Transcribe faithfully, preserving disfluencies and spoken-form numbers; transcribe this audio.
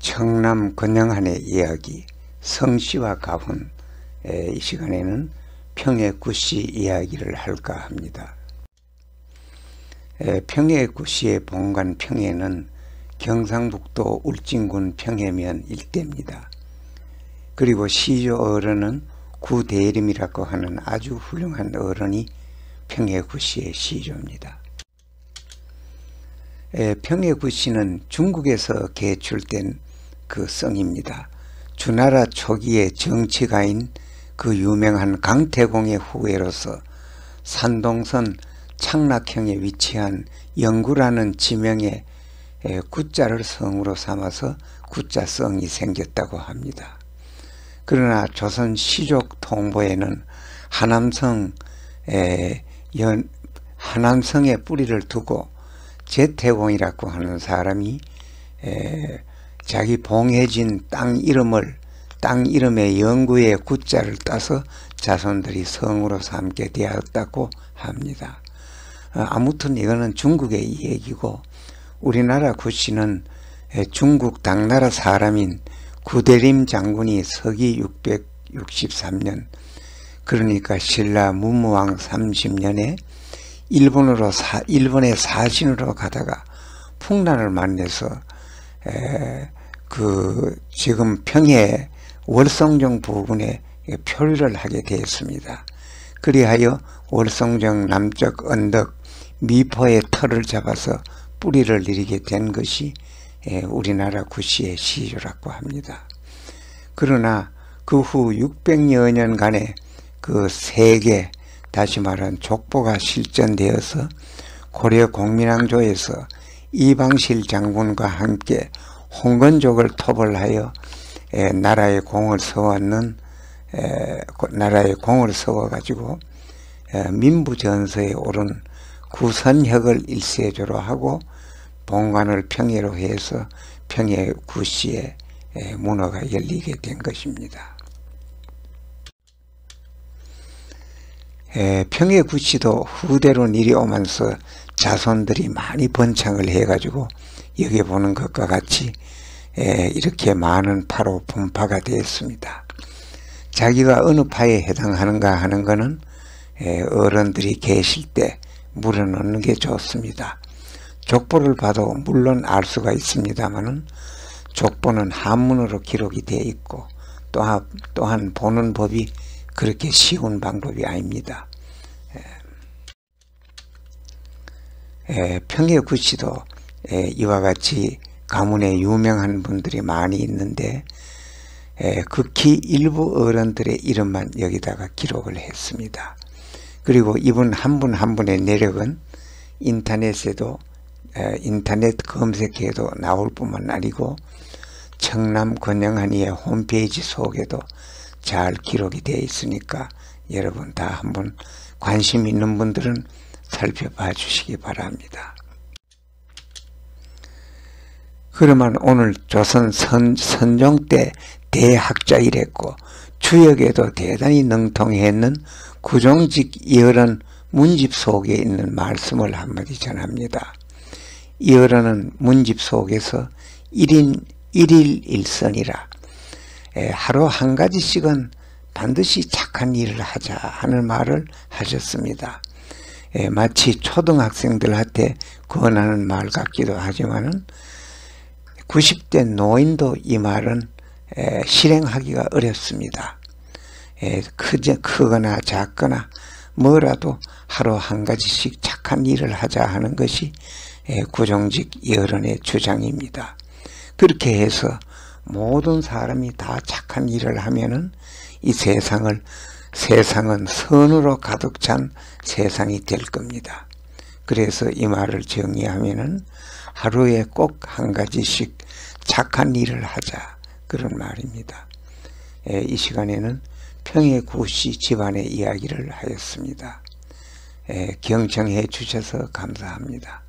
청남 건영한의 이야기, 성씨와 가훈. 이 시간에는 평해 구씨 이야기를 할까 합니다. 평해 구씨의 본관 평해는 경상북도 울진군 평해면 일대입니다. 그리고 시조 어른은 구대림이라고 하는 아주 훌륭한 어른이 평해 구씨의 시조입니다. 평해 구씨는 중국에서 개출된 그 성입니다. 주나라 초기의 정치가인 그 유명한 강태공의 후예로서 산동선 창락형에 위치한 영구라는 지명의 구자를 성으로 삼아서 구자성이 생겼다고 합니다. 그러나 조선 시족 통보에는 하남성 연, 하남성에 뿌리를 두고 제태공이라고 하는 사람이 에, 자기 봉해진 땅 이름을 땅 이름의 영구의 구자를 따서 자손들이 성으로 삼게 되었다고 합니다. 아무튼 이거는 중국의 얘기고, 우리나라 구씨는 중국 당나라 사람인 구대림 장군이 서기 육백육십삼 년, 그러니까 신라 문무왕 삼십 년에 일본으로 사, 일본의 사신으로 가다가 풍란을 만나서 에, 그 지금 평해 월성정 부근에 표류를 하게 되었습니다. 그리하여 월성정 남쪽 언덕 미포의 터를 잡아서 뿌리를 내리게 된 것이 에, 우리나라 구씨의 시조라고 합니다. 그러나 그 후 육백여 년간의 그 세계, 다시 말하면 족보가 실전되어서 고려 공민왕조에서 이방실 장군과 함께 홍건족을 토벌하여 에, 나라의 공을 세웠는 에, 나라의 공을 세워가지고 에, 민부전서에 오른 구선혁을 일세조로 하고 본관을 평해로 해서 평해 구씨의 문허가 열리게 된 것입니다. 에, 평해 구씨도 후대로 내려오면서 자손들이 많이 번창을 해가지고 여기 보는 것과 같이 에, 이렇게 많은 파로 분파가 되었습니다. 자기가 어느 파에 해당하는가 하는 것은 에, 어른들이 계실 때 물어놓는 게 좋습니다. 족보를 봐도 물론 알 수가 있습니다만은 족보는 한문으로 기록이 되어 있고 또한, 또한 보는 법이 그렇게 쉬운 방법이 아닙니다. 에, 에, 평해 구씨도 에, 이와 같이 가문에 유명한 분들이 많이 있는데 에, 극히 일부 어른들의 이름만 여기다가 기록을 했습니다. 그리고 이분 한 분 한 분의 내력은 인터넷에도 에, 인터넷 검색해도 나올 뿐만 아니고 청남 건영한이의 홈페이지 속에도 잘 기록이 되어 있으니까 여러분 다 한번 관심 있는 분들은 살펴봐 주시기 바랍니다. 그러면 오늘 조선 선, 선종 때 대학자이랬고 주역에도 대단히 능통했는 구종직 이어른 문집 속에 있는 말씀을 한마디 전합니다. 이어른은 문집 속에서 일인 일일일선이라 에, 하루 한 가지씩은 반드시 착한 일을 하자 하는 말을 하셨습니다. 에, 마치 초등학생들한테 권하는 말 같기도 하지만은 구십 대 노인도 이 말은 에, 실행하기가 어렵습니다. 에, 크지, 크거나 작거나 뭐라도 하루 한 가지씩 착한 일을 하자 하는 것이 에, 구종직 이어른의 주장입니다. 그렇게 해서 모든 사람이 다 착한 일을 하면은 이 세상을 세상은 선으로 가득 찬 세상이 될 겁니다. 그래서 이 말을 정리하면은 하루에 꼭 한 가지씩 착한 일을 하자, 그런 말입니다. 에, 이 시간에는 평해 구씨 집안의 이야기를 하였습니다. 에, 경청해 주셔서 감사합니다.